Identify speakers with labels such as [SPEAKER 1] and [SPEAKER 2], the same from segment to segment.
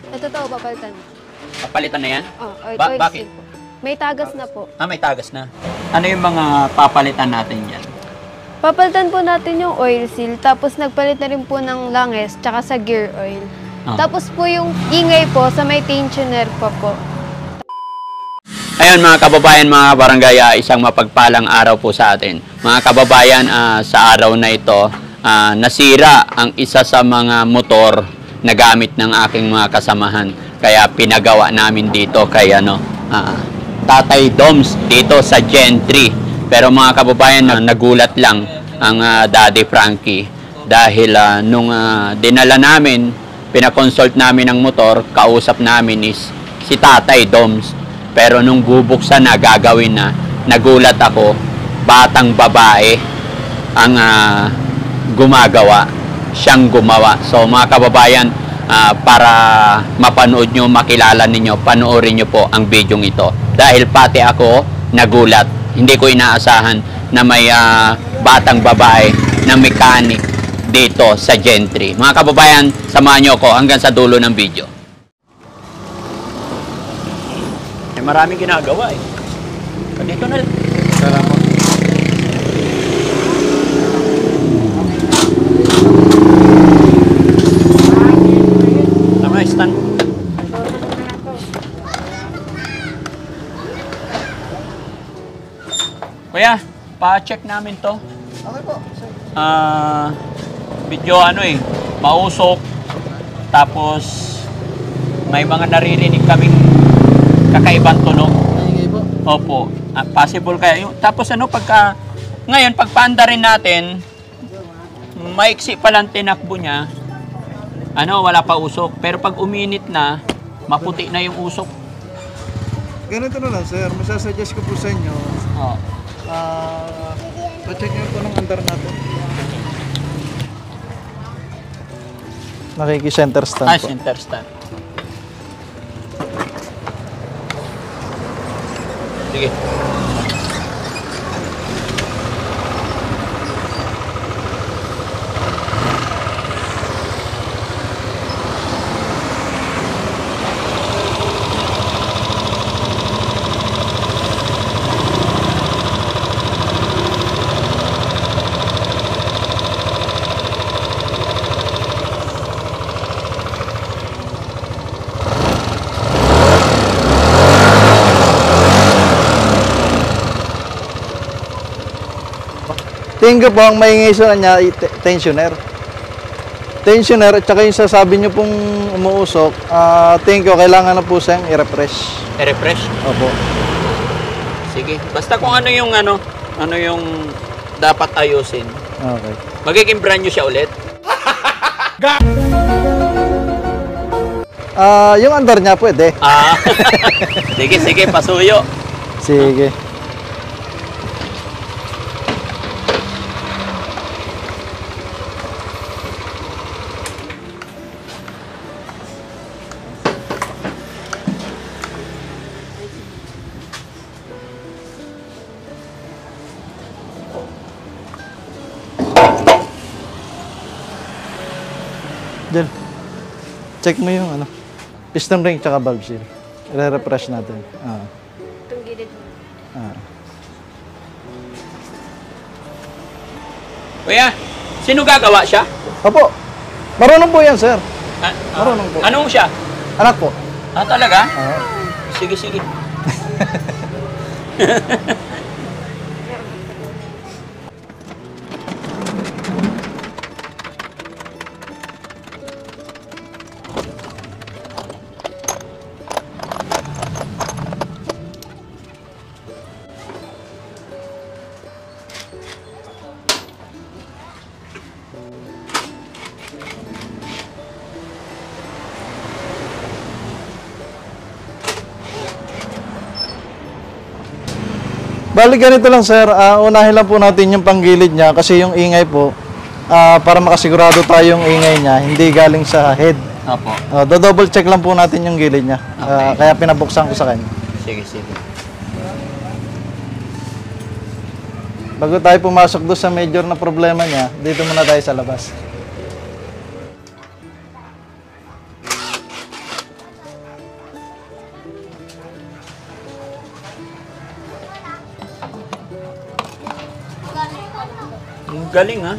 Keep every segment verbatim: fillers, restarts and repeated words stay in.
[SPEAKER 1] Ito to, papalitan.
[SPEAKER 2] Papalitan na yan?
[SPEAKER 1] Oh, oil,
[SPEAKER 2] Ba
[SPEAKER 1] oil
[SPEAKER 2] bakit?
[SPEAKER 1] seal po. May tagas na po.
[SPEAKER 2] Ah, may tagas na. Ano yung mga papalitan natin yan?
[SPEAKER 1] Papalitan po natin yung oil seal, tapos nagpalit na rin po ng langis, tsaka sa gear oil.
[SPEAKER 2] Ah.
[SPEAKER 1] Tapos po yung ingay po sa may tensioner pa po.
[SPEAKER 2] Ayun mga kababayan, mga barangay, uh, isang mapagpalang araw po sa atin. Mga kababayan, uh, sa araw na ito, uh, nasira ang isa sa mga motor na gamit ng aking mga kasamahan. Kaya pinagawa namin dito kay ano, uh, Tatay Doms dito sa Gentri. Pero mga kababayan, uh, nagulat lang ang uh, Daddy Frankie dahil uh, nung uh, dinala namin, pinakonsult namin ang motor, kausap namin is si Tatay Doms. Pero nung bubuksan na, gagawin na, nagulat ako, batang babae ang uh, gumagawa, siyang gumawa. So mga kababayan, uh, para mapanood nyo, makilala ninyo, panoorin nyo po ang video ito. Dahil pati ako nagulat, hindi ko inaasahan na may uh, batang babae na mechanic dito sa Gentri. Mga kababayan, samahan nyo ko hanggang sa dulo ng video. Eh, maraming ginagawa eh. Dito na. Salamat. Tama, stand. Kuya, pa-check namin to.
[SPEAKER 3] Okay po.
[SPEAKER 2] Ah, uh, video ano eh, mausok. Tapos may mga naririnig kaming kakaibang tunog.
[SPEAKER 3] Maingay po.
[SPEAKER 2] Opo. Ah, possible kaya. Yung, tapos ano, pagka, ngayon, pagpaanda rin natin, maiksi pa lang tinakbo niya, ano, wala pa usok. Pero pag uminit na, maputi na yung usok.
[SPEAKER 3] Ganito na lang sir, masasuggest ko po sa inyo,
[SPEAKER 2] Oh.
[SPEAKER 3] ah, pa-check nyo po ng andar natin. Nakiki-center stand
[SPEAKER 2] Ah,
[SPEAKER 3] po.
[SPEAKER 2] center stand. Sige.
[SPEAKER 3] Tingin ko po ang maingay sa kanya, tensioner. Tensioner, at saka yung sasabi nyo pong umuusok, uh, tingin ko kailangan na po siyang i-refresh.
[SPEAKER 2] I-refresh?
[SPEAKER 3] Opo.
[SPEAKER 2] Sige. Basta kung ano yung ano, ano yung dapat ayusin.
[SPEAKER 3] Okay.
[SPEAKER 2] Magiging brand new siya ulit.
[SPEAKER 3] Ah, yung andar niya pwede.
[SPEAKER 2] Ah. Sige, sige, pasuyo.
[SPEAKER 3] Sige. Diyan. Check mo yung ano, piston ring tsaka valve seal. I-refresh natin. Ah.
[SPEAKER 1] Itong gilid.
[SPEAKER 3] Ah.
[SPEAKER 2] Kuya, sino gagawa siya?
[SPEAKER 3] Opo. Marunong po yan, sir.
[SPEAKER 2] Ah,
[SPEAKER 3] Marunong po.
[SPEAKER 2] Anong siya?
[SPEAKER 3] Anak po.
[SPEAKER 2] Ah, talaga?
[SPEAKER 3] Ah.
[SPEAKER 2] Sige, sige.
[SPEAKER 3] Balik ganito lang sir, uh, unahin lang po natin yung panggilid niya kasi yung ingay po, uh, para makasigurado tayong ingay niya, hindi galing sa head.
[SPEAKER 2] Opo.
[SPEAKER 3] Uh, do-double check lang po natin yung gilid niya, uh,
[SPEAKER 2] Okay.
[SPEAKER 3] kaya pinabuksan ko sa kanya.
[SPEAKER 2] Sige, sige.
[SPEAKER 3] Bago tayo pumasok doon sa major na problema niya, dito muna tayo sa labas.
[SPEAKER 2] Galing ha.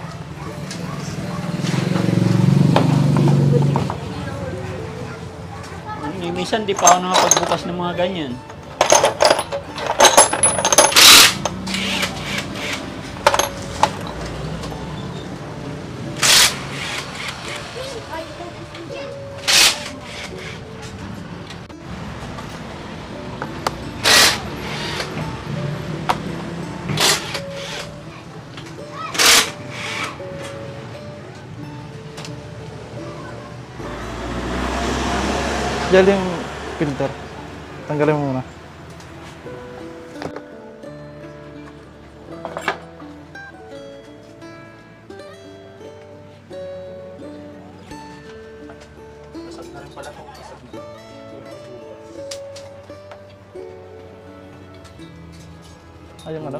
[SPEAKER 2] Ay, minsan di pa ako nakapagbukas ng mga ganyan.
[SPEAKER 3] Diyan yung filter. Tanggalin mo muna. Ayun ano?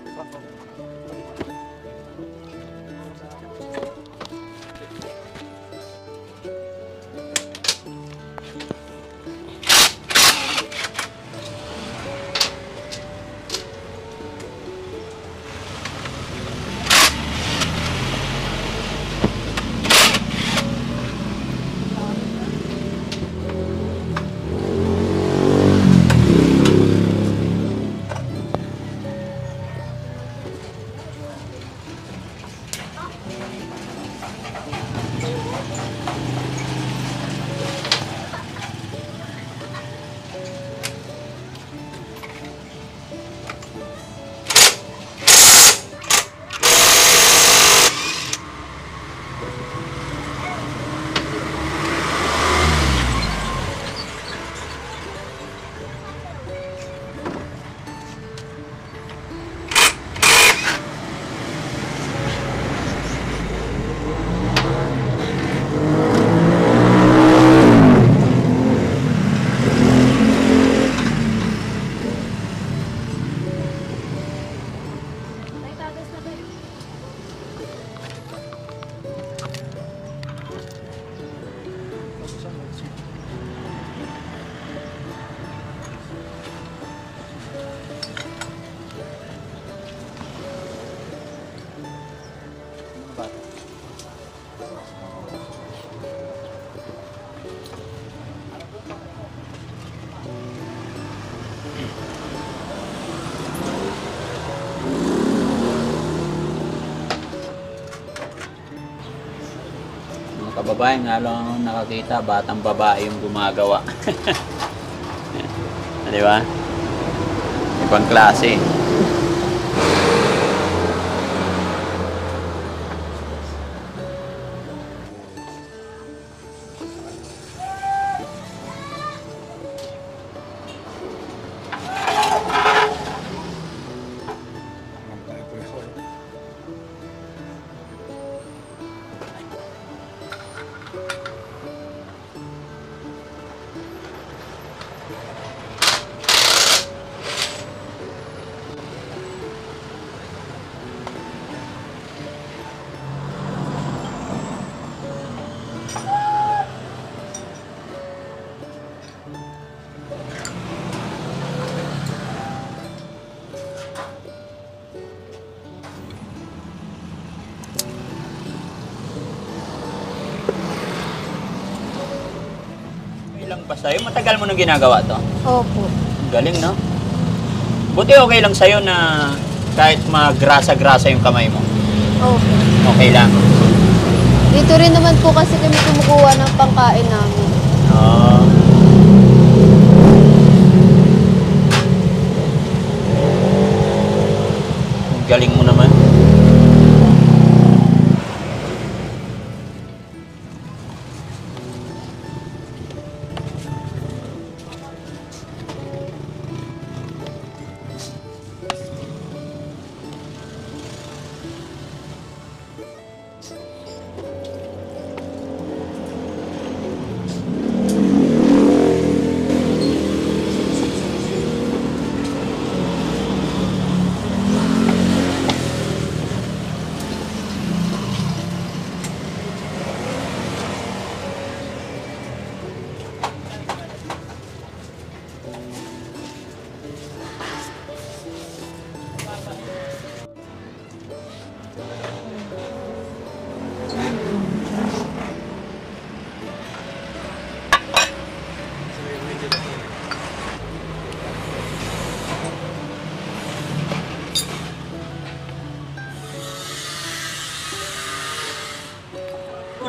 [SPEAKER 2] Kababayan, nga lang ako nakakita, batang babae yung gumagawa. Di ba? Ibang klase. Lang ba sa'yo? Matagal mo nang ginagawa to?
[SPEAKER 1] Opo.
[SPEAKER 2] Galing, no? Buti okay lang sa'yo na kahit magrasa-grasa yung kamay mo.
[SPEAKER 1] Opo.
[SPEAKER 2] Okay lang.
[SPEAKER 1] Dito rin naman po kasi kami kumukuha ng pangkain namin.
[SPEAKER 2] Oo. Ang galing mo naman.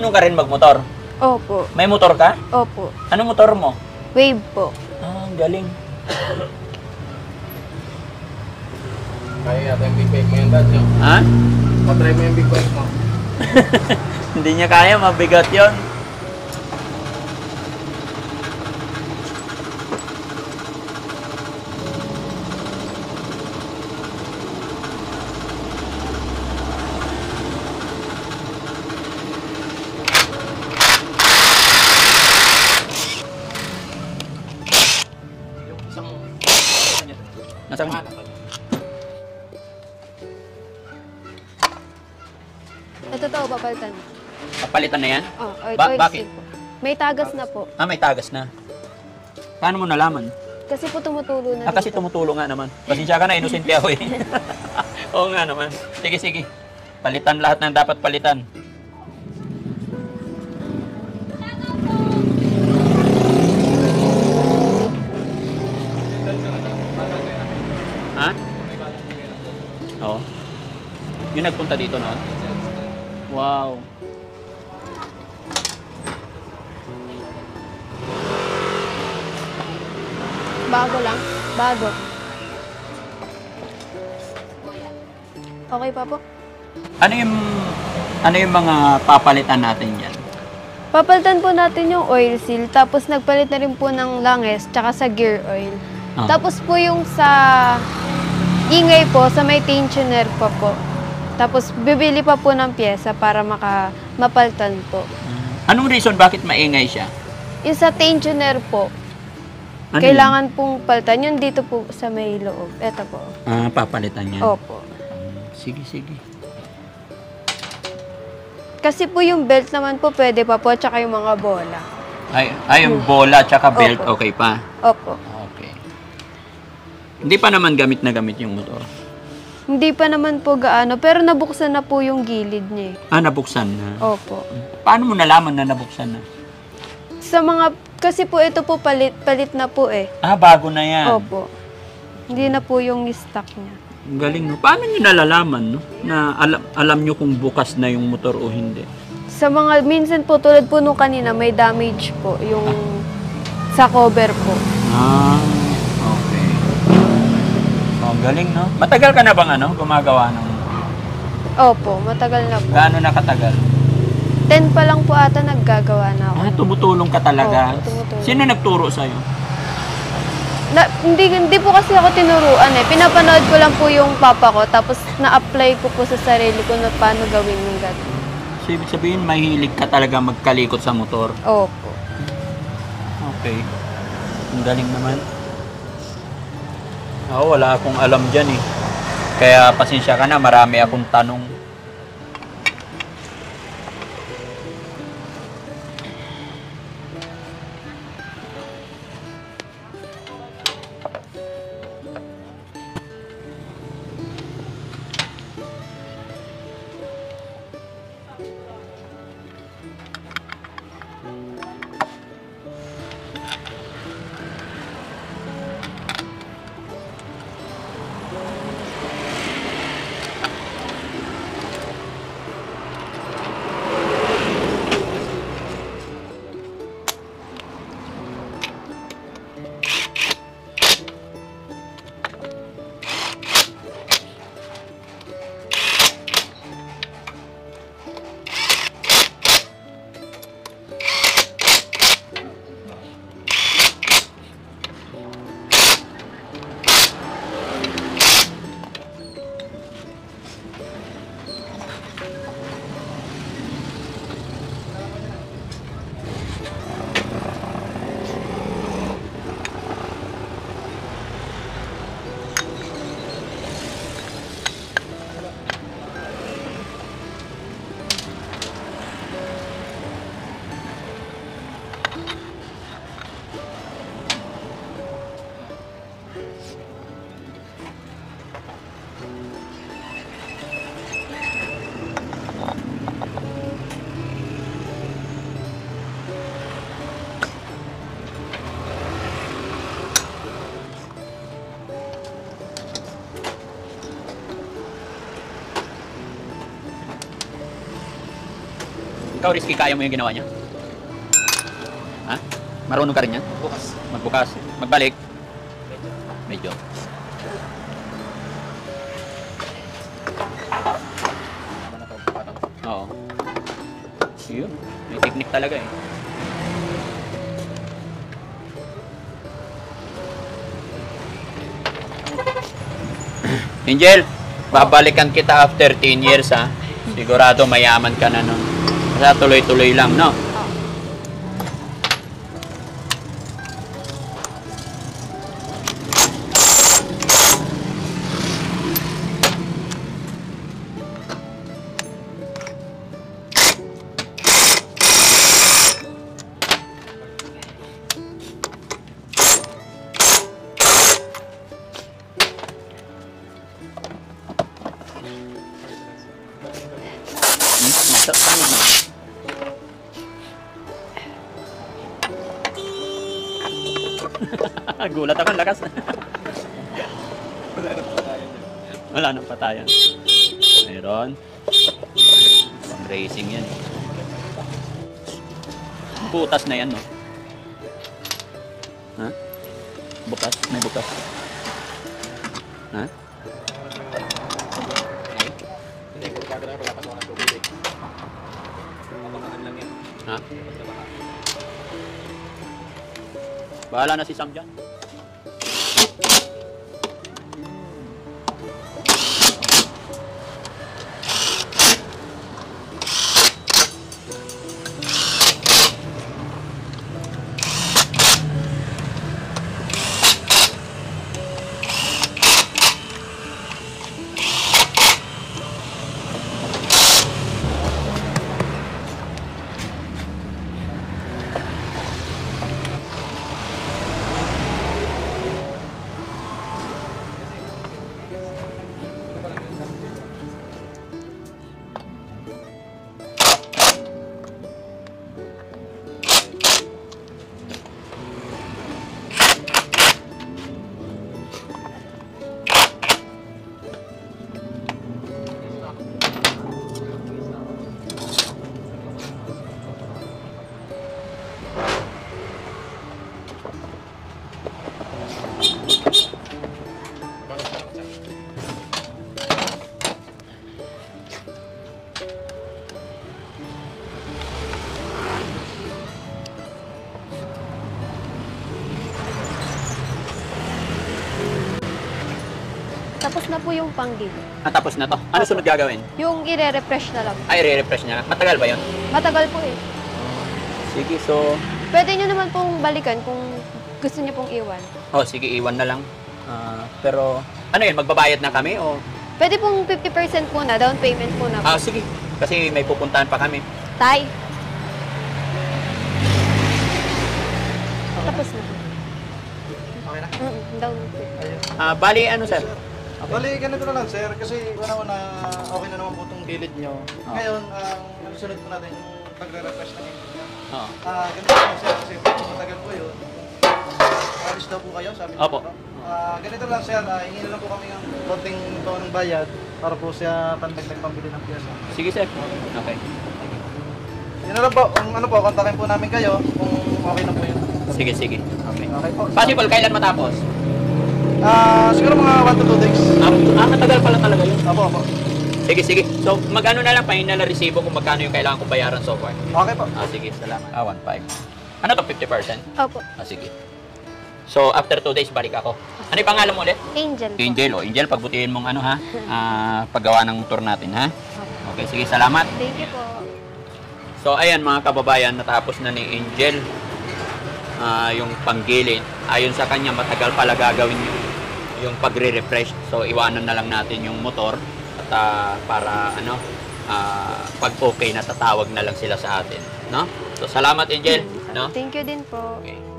[SPEAKER 2] marunong ka rin magmotor?
[SPEAKER 1] Opo.
[SPEAKER 2] May motor ka?
[SPEAKER 1] Opo.
[SPEAKER 2] Anong motor mo?
[SPEAKER 1] Wave po.
[SPEAKER 2] Ah, ang galing.
[SPEAKER 4] Kaya yata yung big bike mo yan, Dad. No?
[SPEAKER 2] Ha?
[SPEAKER 4] Patry mo yung big bike mo.
[SPEAKER 2] Hindi niya kaya, mabigat yon. Nasaan mo?
[SPEAKER 1] Ito to, papalitan.
[SPEAKER 2] Papalitan na yan?
[SPEAKER 1] Oh, oil,
[SPEAKER 2] Ba-
[SPEAKER 1] oil
[SPEAKER 2] bakit?
[SPEAKER 1] seal po. May tagas na po.
[SPEAKER 2] Ah, may tagas na. Paano mo nalaman?
[SPEAKER 1] Kasi po tumutulo na
[SPEAKER 2] Ah, kasi
[SPEAKER 1] dito.
[SPEAKER 2] tumutulo nga naman. Pasensya ka na, inosente ako eh. Oo nga naman. Sige, sige. Palitan lahat ng dapat palitan. Ha? Oo. Yung nagpunta dito noon? Wow.
[SPEAKER 1] Bago lang. Bago. Okay pa po.
[SPEAKER 2] Ano yung ano yung mga papalitan natin diyan?
[SPEAKER 1] Papalitan po natin yung oil seal, tapos nagpalit na rin po ng langes, tsaka sa gear oil.
[SPEAKER 2] Ah.
[SPEAKER 1] Tapos po yung sa ingay po, sa may tensioner pa po. Tapos bibili pa po ng pyesa para maka mapalitan po.
[SPEAKER 2] Anong reason bakit maingay siya?
[SPEAKER 1] Yung sa tensioner po,
[SPEAKER 2] Ano
[SPEAKER 1] kailangan pong palitan. Yung dito po sa may loob. Ito po.
[SPEAKER 2] yun? Ah, papalitan yan.
[SPEAKER 1] Opo.
[SPEAKER 2] Sige, sige.
[SPEAKER 1] Kasi po yung belt naman po pwede pa po, tsaka yung mga bola.
[SPEAKER 2] Ay, ay yung bola tsaka belt,
[SPEAKER 1] Opo.
[SPEAKER 2] okay pa?
[SPEAKER 1] Opo.
[SPEAKER 2] Okay. Hindi pa naman gamit na gamit yung motor.
[SPEAKER 1] Hindi pa naman po gaano, pero nabuksan na po yung gilid niya eh.
[SPEAKER 2] Ah, nabuksan na.
[SPEAKER 1] Opo.
[SPEAKER 2] Paano mo nalaman na nabuksan na?
[SPEAKER 1] Sa mga, kasi po ito po palit, palit na po eh.
[SPEAKER 2] Ah, bago na yan.
[SPEAKER 1] Opo. Hindi na po yung stock niya.
[SPEAKER 2] Ang galing, no? Paano nyo nalalaman, no? Na alam, alam nyo kung bukas na yung motor o hindi?
[SPEAKER 1] Sa mga, minsan po tulad po nung kanina, may damage po yung sa cover po.
[SPEAKER 2] Ah, okay. Oh, ang galing, no? Matagal ka na bang ano, gumagawa ng...
[SPEAKER 1] Opo, matagal na po.
[SPEAKER 2] Gaano na katagal?
[SPEAKER 1] ten pa lang po ata naggagawa na ako.
[SPEAKER 2] Ah, tumutulong ka talaga.
[SPEAKER 1] Opo, tumutulong.
[SPEAKER 2] Sino nagturo sa'yo?
[SPEAKER 1] Na, hindi, hindi po kasi ako tinuruan eh. Pinapanood ko lang po yung papa ko, tapos na-apply ko po sa sarili ko na paano gawin yung gano'n.
[SPEAKER 2] So, ibig sabihin, mahilig ka talaga magkalikot sa motor.
[SPEAKER 1] Opo.
[SPEAKER 2] Okay. Ang galing naman. Ako, wala akong alam dyan eh. Kaya pasensya ka na, marami akong tanong. Ikaw, Risky, kaya mo yung ginawa niya? Ha? Marunong ka rin yan?
[SPEAKER 4] Bukas.
[SPEAKER 2] Magbukas. Magbalik. Medyo. Oo. Yun. May technique talaga eh. Angel, babalikan kita after ten years ha. Sigurado mayaman ka na nun. Basta tuloy-tuloy lang, no? Gulat ako, ang lakas. Wala nang patayan. Meron. Pang racing yan. Butas na yan, no? Ha? Bukas? May bukas. Ha?
[SPEAKER 4] Hindi, kung bago na wala pa sa tubig. Papangahan lang yan.
[SPEAKER 2] Ha? Bahala na si Sam dyan.
[SPEAKER 1] Tapos na po yung panggil.
[SPEAKER 2] Ah, tapos na to. Ano sunod gagawin?
[SPEAKER 1] Yung i-refresh na lang.
[SPEAKER 2] Ay, re-refresh niya. Matagal ba yun?
[SPEAKER 1] Matagal po eh.
[SPEAKER 2] Sige, so...
[SPEAKER 1] Pwede nyo naman pong balikan kung gusto nyo pong iwan.
[SPEAKER 2] Oh, sige, iwan na lang. Ah, pero, ano yun, magbabayad na kami o...
[SPEAKER 1] Pwede pong fifty percent muna, down payment muna.
[SPEAKER 2] Ah, sige. Kasi may pupuntahan pa kami.
[SPEAKER 1] Tay. Tapos na.
[SPEAKER 3] Okay na?
[SPEAKER 1] Mm, down payment.
[SPEAKER 3] Ayun.
[SPEAKER 2] Ah, bali, ano, sir?
[SPEAKER 3] Bali, ganito na lang sir, kasi una-una okay na naman po itong gilid nyo.
[SPEAKER 2] Oh.
[SPEAKER 3] Ngayon, ang susunod po natin yung pagre-refresh ng engine nyo.
[SPEAKER 2] Oo.
[SPEAKER 3] Ah, ganito lang sir, kasi medyo matagal po yun. Alis daw po kayo, sabi niyo
[SPEAKER 2] Opo.
[SPEAKER 3] po. Ah, ganito lang sir, ah, hingin lang po kami ng konting taon ng bayad para po siya pandagdag pambili ng piyesa.
[SPEAKER 2] Sige, sir. Okay.
[SPEAKER 3] Yun na lang po, kung ano po, kontakin po namin kayo kung okay na po yun.
[SPEAKER 2] Sige, sige. Okay.
[SPEAKER 3] Okay po.
[SPEAKER 2] Possible, kailan matapos?
[SPEAKER 3] Ah, siguro mga one to two days.
[SPEAKER 2] Ah, ah, matagal pala talaga yun.
[SPEAKER 3] Opo, opo.
[SPEAKER 2] Sige, sige. So, mag-ano na lang, pahin na lang resibo kung magkano yung kailangan kong bayaran so far.
[SPEAKER 3] Okay po.
[SPEAKER 2] Ah, sige, salamat. Ah, one five. Ano to, fifty percent?
[SPEAKER 1] Opo.
[SPEAKER 2] Ah, sige. So, after two days, balik ako. Ano yung pangalan mo ulit?
[SPEAKER 1] Angel po.
[SPEAKER 2] Angel, o Angel, pagbutihin mong ano ha, ah, paggawa ng motor natin ha. Okay, sige, salamat.
[SPEAKER 1] Thank you po.
[SPEAKER 2] So, ayan mga kababayan, natapos na ni Angel ah, yung panggilid. Ayon sa kanya, matagal pala gagawin yung, yung pagre-refresh. So, iwanan na lang natin yung motor at ah, para ano, ah, pag okay na tatawag na lang sila sa atin, no? So, salamat Angel, no?
[SPEAKER 1] Thank you din po.
[SPEAKER 2] Okay.